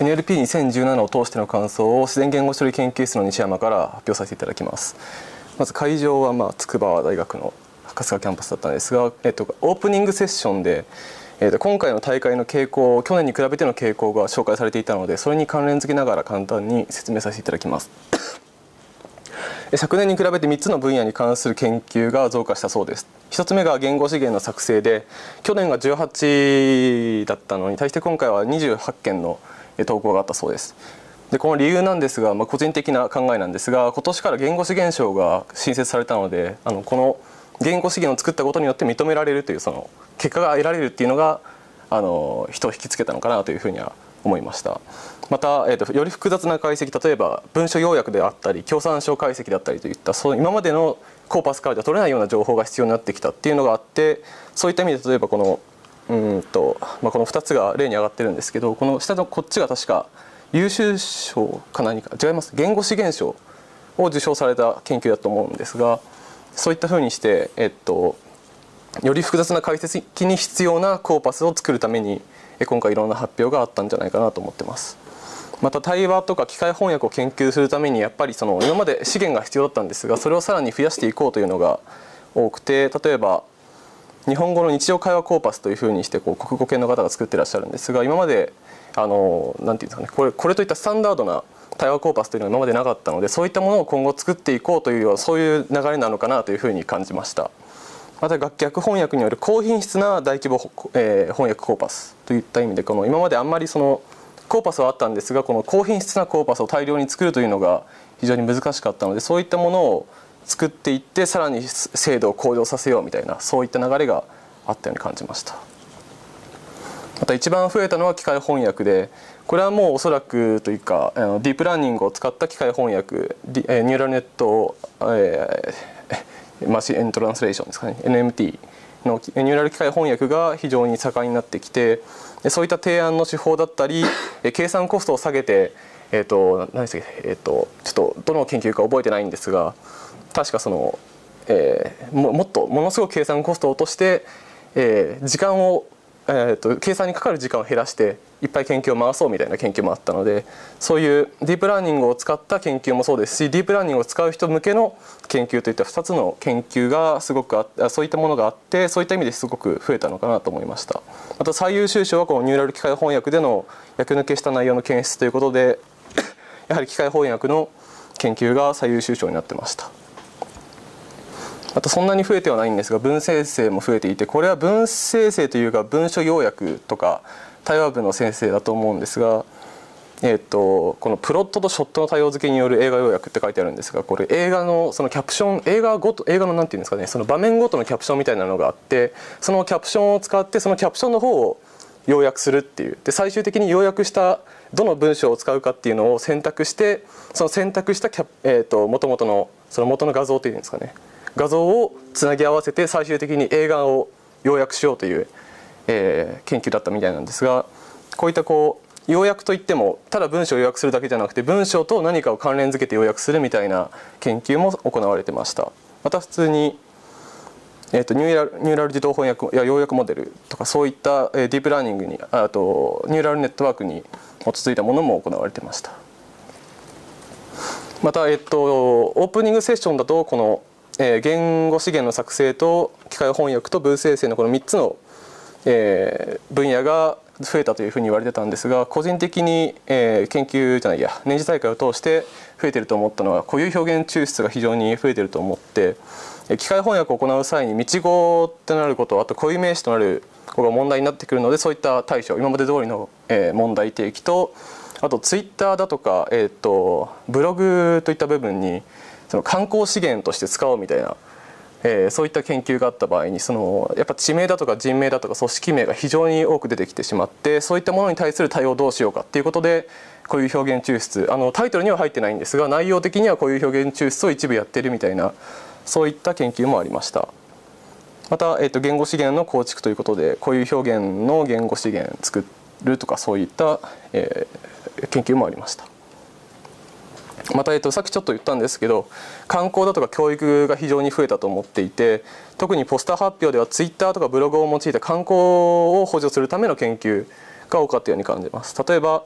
NLP2017 を通しての感想を自然言語処理研究室の西山から発表させていただきます。まず会場は筑波大学の春日キャンパスだったんですが、オープニングセッションで、今回の大会の傾向、去年に比べての傾向が紹介されていたので、それに関連付けながら簡単に説明させていただきます。昨年に比べて3つの分野に関する研究が増加したそうです。1つ目が言語資源の作成で、去年が18だったのに対して今回は28件の投稿があったそうです。でこの理由なんですが、個人的な考えなんですが、今年から言語資源賞が新設されたので、この言語資源を作ったことによって認められるというその結果が得られるっていうのが人を引きつけたのかなというふうには思いました。また、より複雑な解析、例えば文書要約であったり共産省解析だったりといった今までのコーパスからでは取れないような情報が必要になってきたっていうのがあって、そういった意味で例えばこの2つが例に上がってるんですけど、この下のこっちが確か優秀賞か何か違います、言語資源賞を受賞された研究だと思うんですが、そういったふうにして、より複雑な解析に必要なコーパスを作るために今回いろんな発表があったんじゃないかなと思ってます。また対話とか機械翻訳を研究するためにやっぱり今まで資源が必要だったんですが、それをさらに増やしていこうというのが多くて、例えば日本語の日常会話コーパスというふうにして国語系の方が作ってらっしゃるんですが、今までなんていうんですかね、これといったスタンダードな対話コーパスというのが今までなかったので、そういったものを今後作っていこうというようなそういう流れなのかなというふうに感じました。また逆翻訳による高品質な大規模、翻訳コーパスといった意味で、今まであんまりコーパスはあったんですが、この高品質なコーパスを大量に作るというのが非常に難しかったので、そういったものを作っていってさらに精度を向上させようみたいな、そういった流れがあったように感じました。また一番増えたのは機械翻訳で、これはもうおそらくというかディープラーニングを使った機械翻訳、ニューラルネット、マシントランスレーションですかね、 NMT のニューラル機械翻訳が非常に盛んになってきて、そういった提案の手法だったり計算コストを下げて、何でしたっけ、ちょっとどの研究か覚えてないんですが、確かものすごく計算コストを落として、時間を計算にかかる時間を減らしていっぱい研究を回そうみたいな研究もあったので、そういうディープラーニングを使った研究もそうですし、ディープラーニングを使う人向けの研究といった2つの研究がすごくそういったものがあって、そういった意味ですごく増えたのかなと思いました。また最優秀賞はこのニューラル機械翻訳での役抜けした内容の検出ということでやはり機械翻訳の研究が最優秀賞になってました。またそんなに増えてはないんですが、文生成も増えていて、これは文生成というか文書要約とか対話文の先生だと思うんですが、このプロットとショットの多様付けによる映画要約って書いてあるんですが、これ映画のキャプション、映画のなんていうんですかね、その場面ごとのキャプションみたいなのがあって、そのキャプションを使ってそのキャプションの方を要約するっていう、で最終的に要約したどの文章を使うかっていうのを選択して、その選択した元々の元の画像というんですかね、画像をつなぎ合わせて最終的に映画を要約しようという、研究だったみたいなんですが、こういった要約といってもただ文章を要約するだけじゃなくて、文章と何かを関連付けて要約するみたいな研究も行われてました。また普通に、ニューラル自動翻訳や要約モデルとか、そういったディープラーニングにニューラルネットワークに基づいたものも行われてました。また、オープニングセッションだとこの言語資源の作成と機械翻訳と文生成のこの3つの分野が増えたというふうに言われてたんですが、個人的に年次大会を通して増えてると思ったのは、固有表現抽出が非常に増えてると思って、機械翻訳を行う際に道語となること、あと固有名詞となることが問題になってくるので、そういった対処、今まで通りの問題提起と、あとツイッターだとかブログといった部分に観光資源として使おうみたいな、そういった研究があった場合にやっぱ地名だとか人名だとか組織名が非常に多く出てきてしまって、そういったものに対する対応をどうしようかっていうことで、こういう表現抽出、タイトルには入ってないんですが、内容的にはこういう表現抽出を一部やってるみたいな、そういった研究もありました。また、言語資源の構築ということで、こういう表現の言語資源作るとか、そういった、研究もありました。また、さっきちょっと言ったんですけど、観光だとか教育が非常に増えたと思っていて、特にポスター発表ではツイッターとかブログを用いて観光を補助するための研究が多かったように感じます。例えば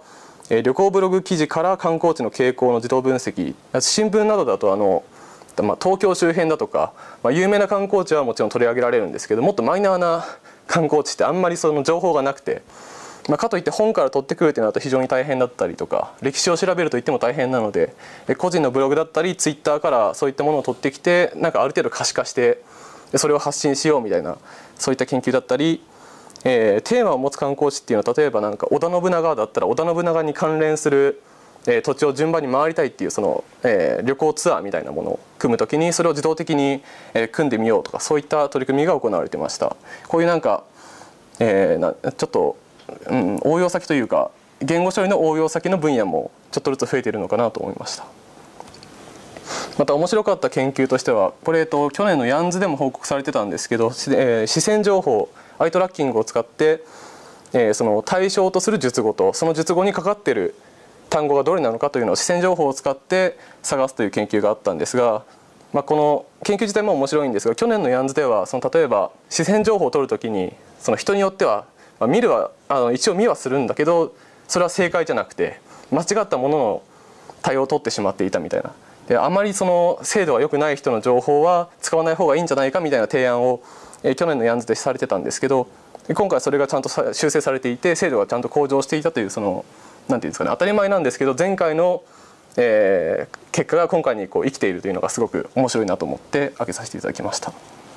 旅行ブログ記事から観光地の傾向の自動分析、新聞などだと東京周辺だとか、有名な観光地はもちろん取り上げられるんですけど、もっとマイナーな観光地ってあんまりその情報がなくて、かといって本から取ってくるというのだと非常に大変だったりとか、歴史を調べるといっても大変なので、個人のブログだったりツイッターからそういったものを取ってきて、ある程度可視化してそれを発信しようみたいな、そういった研究だったり、テーマを持つ観光地っていうのは、例えば織田信長だったら織田信長に関連する土地を順番に回りたいっていう旅行ツアーみたいなものを組むときに、それを自動的に組んでみようとか、そういった取り組みが行われてました。こういうちょっと、応用先というか言語処理の応用先の分野もちょっとずつ増えているのかなと思いました。また面白かった研究としては、これ去年のヤンズでも報告されてたんですけど、視線情報アイトラッキングを使って、その対象とする述語とその述語にかかっている単語がどれなのかというのを視線情報を使って探すという研究があったんですが、この研究自体も面白いんですが、去年のヤンズでは例えば視線情報を取るときに人によっては見るは一応見はするんだけど、それは正解じゃなくて間違ったものの対応を取ってしまっていたみたいな。であまり精度が良くない人の情報は使わない方がいいんじゃないかみたいな提案を去年のヤンズでされてたんですけど、今回それがちゃんと修正されていて精度がちゃんと向上していたという、なんていうんですかね、当たり前なんですけど前回の結果が今回に生きているというのがすごく面白いなと思って挙げさせていただきました。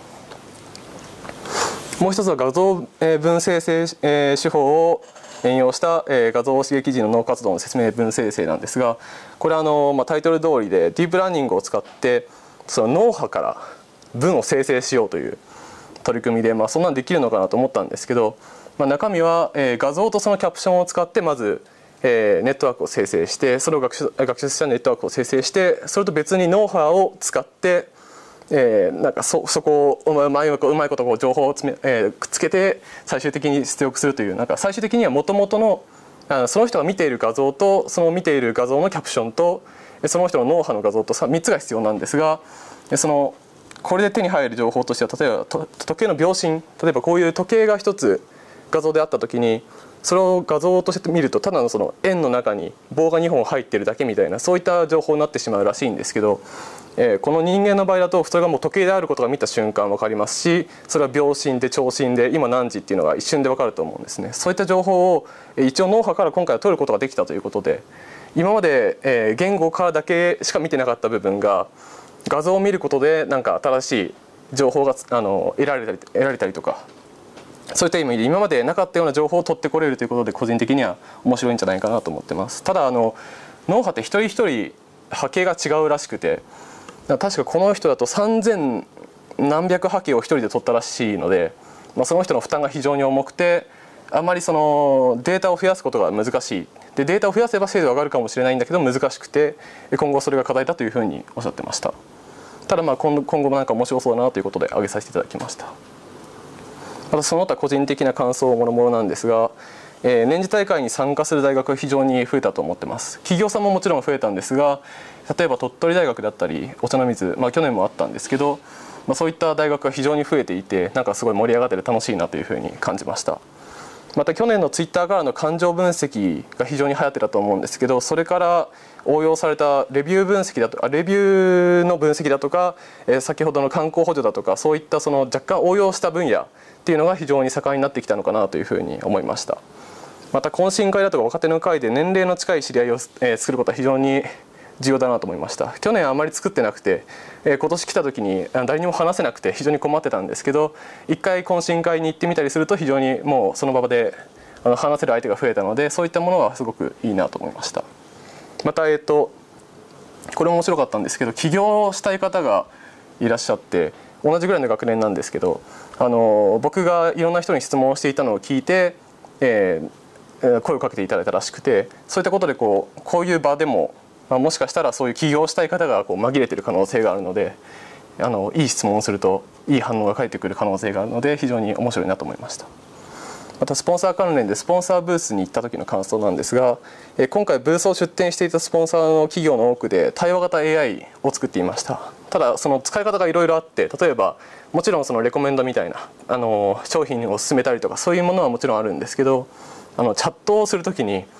もう一つは画像文生成手法を援用した画像刺激時の脳活動の説明文生成なんですが、これはタイトル通りでディープラーニングを使って脳波から文を生成しようという取り組みで、そんなんできるのかなと思ったんですけど、中身は画像とそのキャプションを使ってまずネットワークを生成して、それを学習したネットワークを生成して、それと別に脳波を使ってそこをうまいこと情報をくっつけて最終的に出力するという、最終的にはもともとのその人が見ている画像とその見ている画像のキャプションとその人の脳波の画像と3つが必要なんですが、これで手に入る情報としては、例えば時計の秒針、例えばこういう時計が一つ画像であった時に、それを画像として見るとただの円の中に棒が2本入っているだけみたいな、そういった情報になってしまうらしいんですけど、この人間の場合だとそれがもう時計であることが見た瞬間分かりますし、それは秒針で長針で今何時っていうのが一瞬で分かると思うんですね。そういった情報を一応脳波から今回は取ることができたということで、今まで言語からだけしか見てなかった部分が画像を見ることで新しい情報が得られたりとか、そういった意味で今までなかったような情報を取ってこれるということで、個人的には面白いんじゃないかなと思ってます。ただ脳波って一人一人波形が違うらしくて、確かこの人だと3000何百波形を一人で取ったらしいので、その人の負担が非常に重くて、あまりデータを増やすことが難しい。でデータを増やせば精度が上がるかもしれないんだけど難しくて、今後それが課題だというふうにおっしゃってました。ただ今後も面白そうだなということで挙げさせていただきました。またその他個人的な感想もろもろなんですが、年次大会に参加する大学が非常に増えたと思ってます。企業さんももちろん増えたんですが、例えば鳥取大学だったりお茶の水、去年もあったんですけど、そういった大学が非常に増えていて、すごい盛り上がってて楽しいなというふうに感じました。また去年のツイッターからの感情分析が非常に流行ってたと思うんですけど、それから応用されたレビューの分析だとか、先ほどの観光補助だとか、そういった若干応用した分野っていうのが非常に盛んになってきたのかなというふうに思いました。また懇親会だとか若手の会で年齢の近い知り合いを作ることは非常に重要だなと思いました。去年あまり作ってなくて、今年来た時に誰にも話せなくて非常に困ってたんですけど、一回懇親会に行ってみたりすると非常にもうその場で話せる相手が増えたので、そういったものはすごくいいなと思いました。またこれも面白かったんですけど、起業したい方がいらっしゃって、同じぐらいの学年なんですけど、僕がいろんな人に質問をしていたのを聞いて、声をかけていただいたらしくて、そういったことでこういう場でも、もしかしたらそういう起業したい方が紛れている可能性があるので、いい質問をするといい反応が返ってくる可能性があるので非常に面白いなと思いました。またスポンサー関連でスポンサーブースに行った時の感想なんですが、今回ブースを出展していたスポンサーの企業の多くで対話型 AI を作っていました。ただその使い方がいろいろあって、例えばもちろんレコメンドみたいな商品を勧めたりとかそういうものはもちろんあるんですけど、チャットをする時に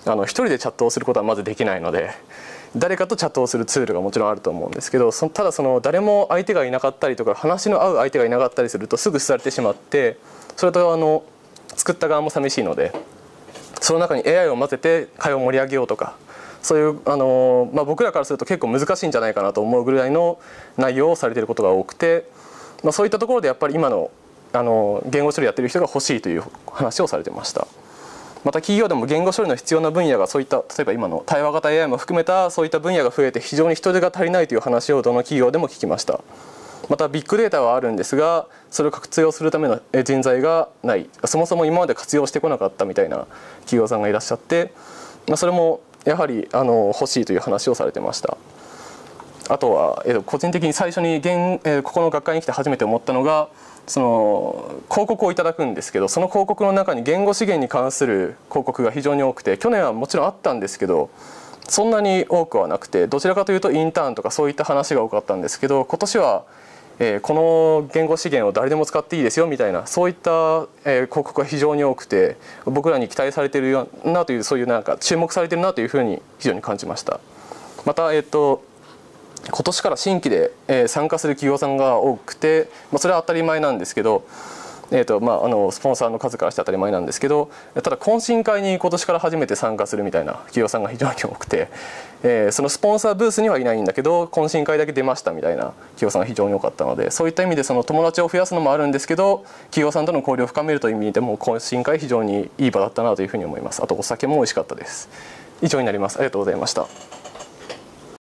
一人でチャットをすることはまずできないので、誰かとチャットをするツールがもちろんあると思うんですけど、ただ誰も相手がいなかったりとか話の合う相手がいなかったりするとすぐ廃れてしまって、それと作った側も寂しいので、その中に AI を混ぜて会話を盛り上げようとか、そういう僕らからすると結構難しいんじゃないかなと思うぐらいの内容をされていることが多くて、そういったところでやっぱり今の言語処理やってる人が欲しいという話をされてました。また企業でも言語処理の必要な分野がそういった例えば今の対話型 AI も含めたそういった分野が増えて非常に人手が足りないという話をどの企業でも聞きました。またビッグデータはあるんですが、それを活用するための人材がない、そもそも今まで活用してこなかったみたいな企業さんがいらっしゃって、それもやはり欲しいという話をされてました。あとは個人的に最初にここの学会に来て初めて思ったのが、広告をいただくんですけど、その広告の中に言語資源に関する広告が非常に多くて、去年はもちろんあったんですけどそんなに多くはなくて、どちらかというとインターンとかそういった話が多かったんですけど、今年はこの言語資源を誰でも使っていいですよみたいな、そういった広告が非常に多くて、僕らに期待されているなという、そういうなんか注目されているなというふうに非常に感じました。また今年から新規で参加する企業さんが多くて、それは当たり前なんですけど、スポンサーの数からして当たり前なんですけど、ただ懇親会に今年から初めて参加するみたいな企業さんが非常に多くて、そのスポンサーブースにはいないんだけど懇親会だけ出ましたみたいな企業さんが非常に多かったので、そういった意味で友達を増やすのもあるんですけど、企業さんとの交流を深めるという意味でも懇親会非常にいい場だったなというふうに思います。あとお酒も美味しかったです。以上になります。ありがとうございました。